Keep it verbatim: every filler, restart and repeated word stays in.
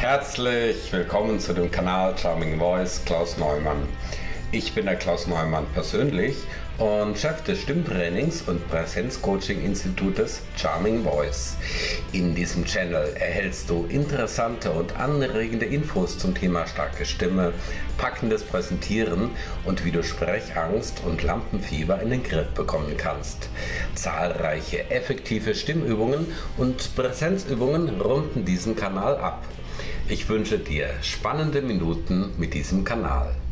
Herzlich willkommen zu dem Kanal Charming Voice Klaus Neumann. Ich bin der Klaus Neumann persönlich und Chef des Stimmtrainings und Präsenzcoaching-Institutes Charming Voice. In diesem Channel erhältst du interessante und anregende Infos zum Thema starke Stimme, packendes Präsentieren und wie du Sprechangst und Lampenfieber in den Griff bekommen kannst. Zahlreiche effektive Stimmübungen und Präsenzübungen runden diesen Kanal ab. Ich wünsche dir spannende Minuten mit diesem Kanal.